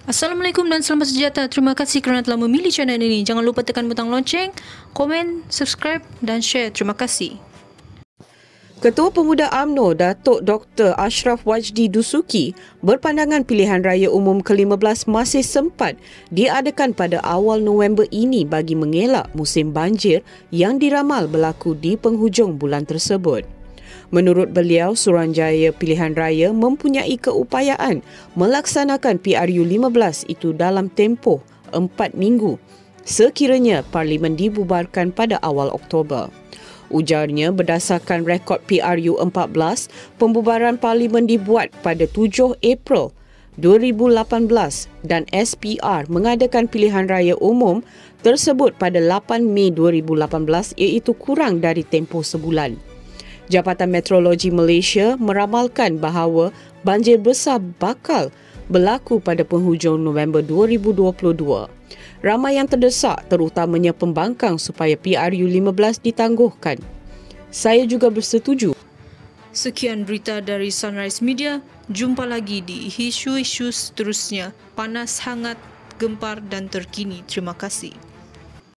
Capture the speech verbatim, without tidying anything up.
Assalamualaikum dan selamat sejahtera. Terima kasih kerana telah memilih channel ini. Jangan lupa tekan butang lonceng, komen, subscribe dan share. Terima kasih. Ketua Pemuda U M N O Datuk Doktor Ashraf Wajdi Dusuki berpandangan pilihan raya umum ke lima belas masih sempat diadakan pada awal November ini bagi mengelak musim banjir yang diramal berlaku di penghujung bulan tersebut. Menurut beliau, Suruhanjaya Pilihan Raya mempunyai keupayaan melaksanakan P R U lima belas itu dalam tempoh empat minggu sekiranya Parlimen dibubarkan pada awal Oktober. Ujarnya, berdasarkan rekod P R U empat belas, pembubaran Parlimen dibuat pada tujuh April dua ribu lapan belas dan S P R mengadakan pilihan raya umum tersebut pada lapan Mei dua ribu lapan belas iaitu kurang dari tempoh sebulan. Jabatan Meteorologi Malaysia meramalkan bahawa banjir besar bakal berlaku pada penghujung November dua ribu dua puluh dua. Ramai yang terdesak terutamanya pembangkang supaya P R U lima belas ditangguhkan. Saya juga bersetuju. Sekian berita dari Sunrise Media. Jumpa lagi di isu-isu seterusnya. Panas, hangat, gempar dan terkini. Terima kasih.